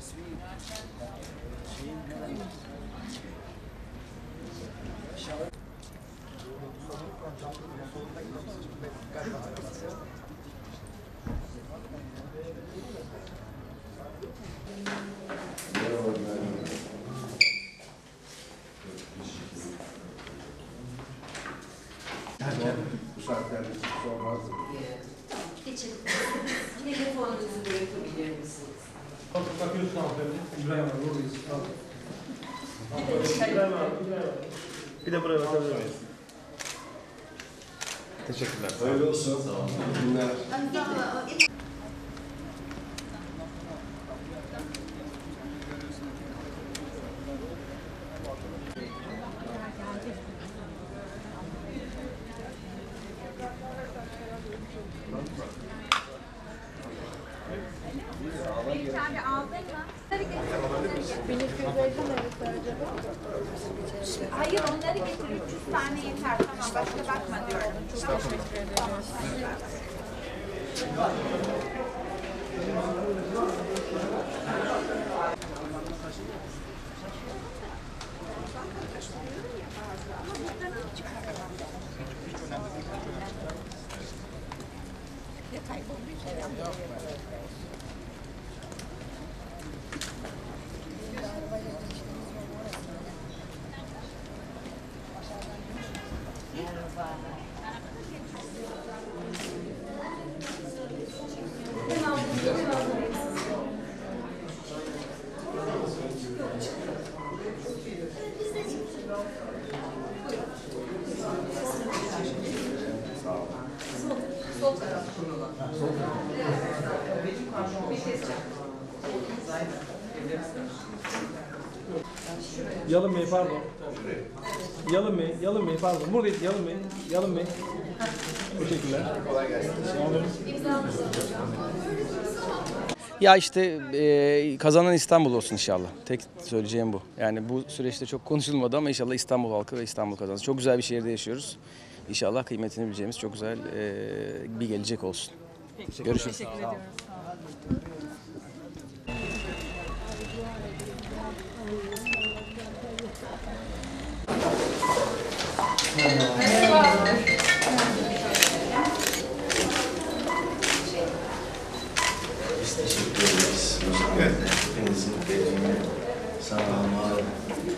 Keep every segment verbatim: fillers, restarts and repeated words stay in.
Bu saatlerde sormaz. Geçin. Telefonunuzu bırakabilir misiniz? Bakıyorsun hanımefendi. İbrahim abi buradayız. Bir de buraya bakabilir miyiz? Teşekkürler. Öyle olsun. Sağ olun. Günler. Hayır, onları getir. üç yüz tane yeter. Tamam, başka bakma diyorum. Çok teşekkür ederim. Yalın Bey pardon. Yalın Bey, Yalın Bey pardon. Buradayız Yalın Bey. Yalın Bey. Teşekkürler. Kolay gelsin. Ya işte e, kazanan İstanbul olsun inşallah. Tek söyleyeceğim bu. Yani bu süreçte çok konuşulmadı ama inşallah İstanbul halkı ve İstanbul kazansın. Çok güzel bir şehirde yaşıyoruz. İnşallah kıymetini bileceğimiz çok güzel e, bir gelecek olsun. Peki, görüşürüz. Teşekkür ediyoruz. Biz teşekkür ederiz. Hepinizin dediğine sağ olun, var olun.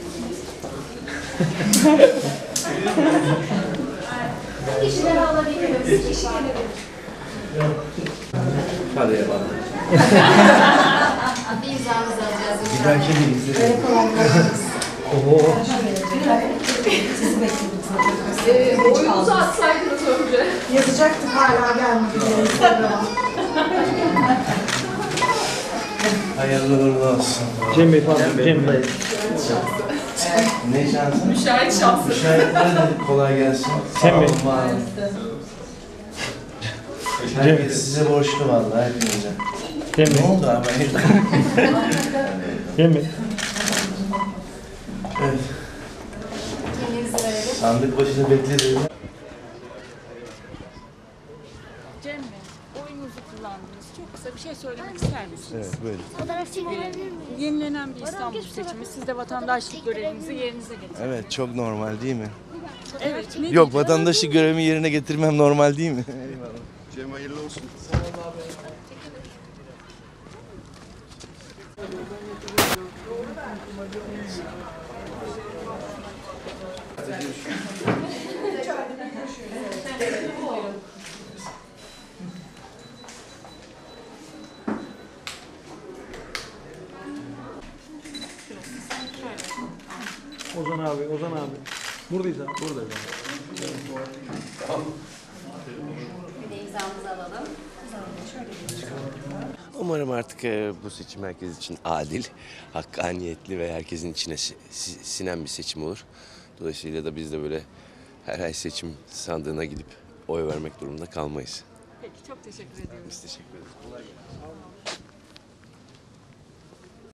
Kişileri alabiliriz. Kişileri. Hadi yapalım. Bir imzamızı alacağız. Bir dahaki de izleyelim. Ee, oyunuzu atsaydınız önce. Yazacaktık hala gelmedi. Hayırlı uğurlu olsun. Cem Bey pardon. Cem Bey. Ne şansı? Müşahit şansı. Müşahitler de kolay gelsin. Cem Bey. Sağ olun, var olun. Herkes size borçlu vallahi hepinize. Cem Bey. Ne oldu abi? Cem Bey. Evet. Kendinizi verelim. Sandık başında bekledim. Cem Bey, oyunuzu kullandınız. Çok kısa bir şey söylemek ister misiniz? Evet, böyle. Fotoğraf çekilebilir miyim? Yenilenen bir İstanbul seçimi. Siz de vatandaşlık görevinizi yerinize getirdiniz. Evet, çok normal değil mi? Evet. Ne Yok, diyeceğim? vatandaşlık görevimi yerine getirmem normal değil mi? Cem hayırlı olsun. Ozan abi, Ozan abi. Buradayız abi. Buradayız abi. Bir de imzamızı alalım. Umarım artık e, bu seçim herkes için adil, hakkaniyetli ve herkesin içine si- si- sinen bir seçim olur. Dolayısıyla da biz de böyle her ay seçim sandığına gidip oy vermek durumunda kalmayız. Peki, çok teşekkür ediyoruz. Biz teşekkür ederiz. Kolay gelsin.